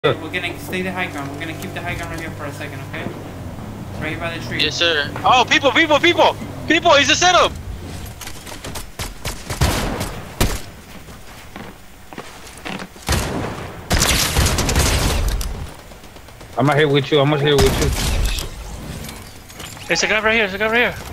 We're gonna stay the high ground. We're gonna keep the high ground right here for a second, okay? Right here by the tree. Yes, sir. Oh, people! He's a setup. I'm out here with you. There's a guy right here.